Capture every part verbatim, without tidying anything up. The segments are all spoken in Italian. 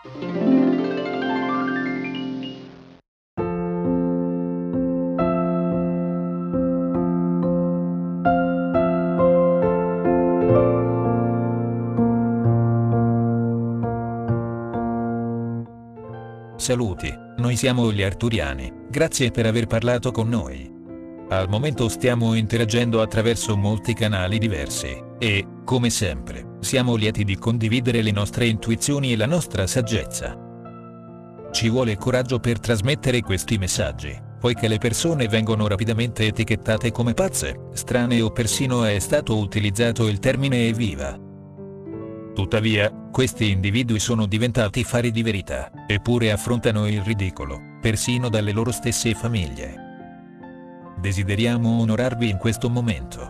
Saluti, noi siamo gli Arturiani, grazie per aver parlato con noi. Al momento stiamo interagendo attraverso molti canali diversi, e, come sempre, siamo lieti di condividere le nostre intuizioni e la nostra saggezza. Ci vuole coraggio per trasmettere questi messaggi, poiché le persone vengono rapidamente etichettate come pazze, strane o persino è stato utilizzato il termine evviva. Tuttavia, questi individui sono diventati fari di verità, eppure affrontano il ridicolo, persino dalle loro stesse famiglie. Desideriamo onorarvi in questo momento.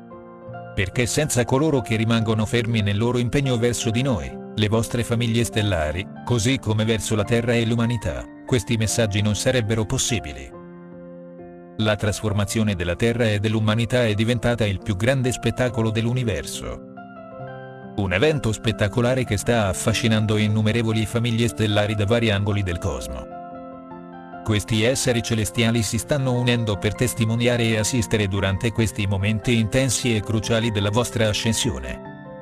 Perché senza coloro che rimangono fermi nel loro impegno verso di noi, le vostre famiglie stellari, così come verso la Terra e l'umanità, questi messaggi non sarebbero possibili. La trasformazione della Terra e dell'umanità è diventata il più grande spettacolo dell'universo. Un evento spettacolare che sta affascinando innumerevoli famiglie stellari da vari angoli del cosmo. Questi esseri celestiali si stanno unendo per testimoniare e assistere durante questi momenti intensi e cruciali della vostra ascensione.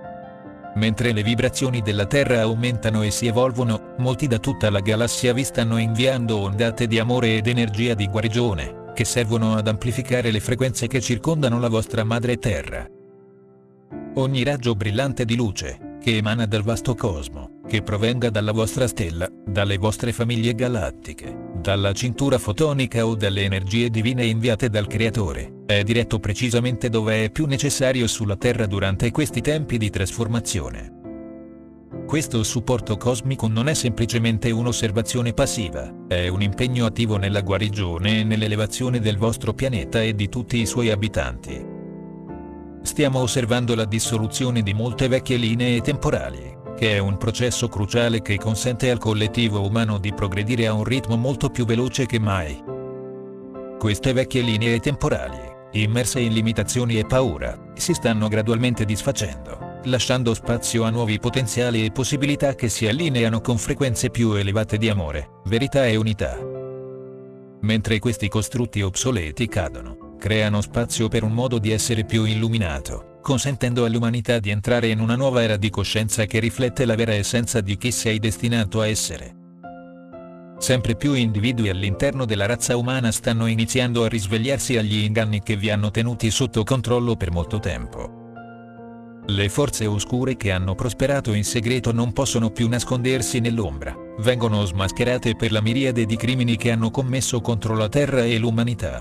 Mentre le vibrazioni della Terra aumentano e si evolvono, molti da tutta la galassia vi stanno inviando ondate di amore ed energia di guarigione, che servono ad amplificare le frequenze che circondano la vostra madre Terra. Ogni raggio brillante di luce, che emana dal vasto cosmo, che provenga dalla vostra stella, dalle vostre famiglie galattiche, dalla cintura fotonica o dalle energie divine inviate dal Creatore, è diretto precisamente dove è più necessario sulla Terra durante questi tempi di trasformazione. Questo supporto cosmico non è semplicemente un'osservazione passiva, è un impegno attivo nella guarigione e nell'elevazione del vostro pianeta e di tutti i suoi abitanti. Stiamo osservando la dissoluzione di molte vecchie linee temporali, che è un processo cruciale che consente al collettivo umano di progredire a un ritmo molto più veloce che mai. Queste vecchie linee temporali, immerse in limitazioni e paura, si stanno gradualmente disfacendo, lasciando spazio a nuovi potenziali e possibilità che si allineano con frequenze più elevate di amore, verità e unità. Mentre questi costrutti obsoleti cadono, creano spazio per un modo di essere più illuminato, consentendo all'umanità di entrare in una nuova era di coscienza che riflette la vera essenza di chi sei destinato a essere. Sempre più individui all'interno della razza umana stanno iniziando a risvegliarsi agli inganni che vi hanno tenuti sotto controllo per molto tempo. Le forze oscure che hanno prosperato in segreto non possono più nascondersi nell'ombra, vengono smascherate per la miriade di crimini che hanno commesso contro la Terra e l'umanità.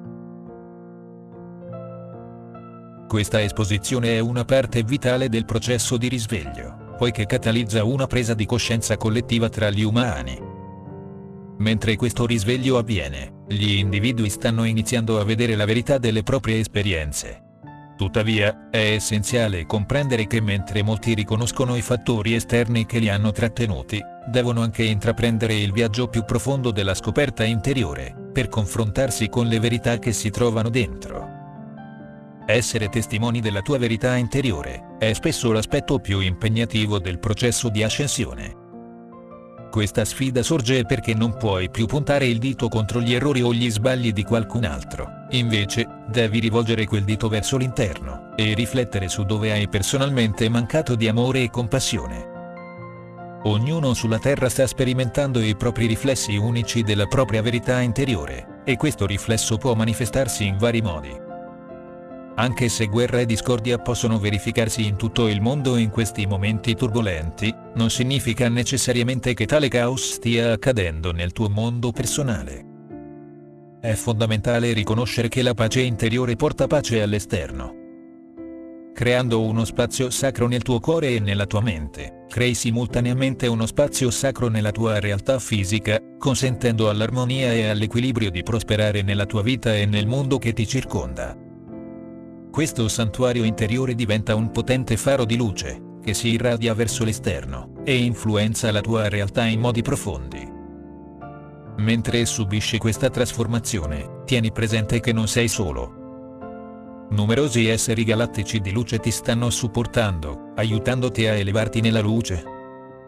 Questa esposizione è una parte vitale del processo di risveglio, poiché catalizza una presa di coscienza collettiva tra gli umani. Mentre questo risveglio avviene, gli individui stanno iniziando a vedere la verità delle proprie esperienze. Tuttavia, è essenziale comprendere che mentre molti riconoscono i fattori esterni che li hanno trattenuti, devono anche intraprendere il viaggio più profondo della scoperta interiore, per confrontarsi con le verità che si trovano dentro. Essere testimoni della tua verità interiore è spesso l'aspetto più impegnativo del processo di ascensione. Questa sfida sorge perché non puoi più puntare il dito contro gli errori o gli sbagli di qualcun altro, invece, devi rivolgere quel dito verso l'interno, e riflettere su dove hai personalmente mancato di amore e compassione. Ognuno sulla Terra sta sperimentando i propri riflessi unici della propria verità interiore, e questo riflesso può manifestarsi in vari modi. Anche se guerra e discordia possono verificarsi in tutto il mondo in questi momenti turbolenti, non significa necessariamente che tale caos stia accadendo nel tuo mondo personale. È fondamentale riconoscere che la pace interiore porta pace all'esterno. Creando uno spazio sacro nel tuo cuore e nella tua mente, crei simultaneamente uno spazio sacro nella tua realtà fisica, consentendo all'armonia e all'equilibrio di prosperare nella tua vita e nel mondo che ti circonda. Questo santuario interiore diventa un potente faro di luce, che si irradia verso l'esterno, e influenza la tua realtà in modi profondi. Mentre subisci questa trasformazione, tieni presente che non sei solo. Numerosi esseri galattici di luce ti stanno supportando, aiutandoti a elevarti nella luce.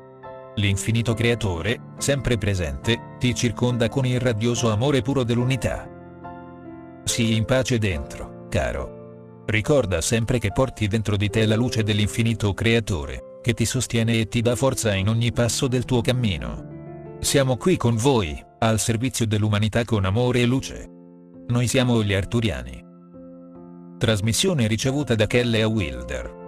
L'infinito creatore, sempre presente, ti circonda con il radioso amore puro dell'unità. Sii in pace dentro, caro. Ricorda sempre che porti dentro di te la luce dell'infinito creatore, che ti sostiene e ti dà forza in ogni passo del tuo cammino. Siamo qui con voi, al servizio dell'umanità con amore e luce. Noi siamo gli Arturiani. Trasmissione ricevuta da Kelle a Wilder.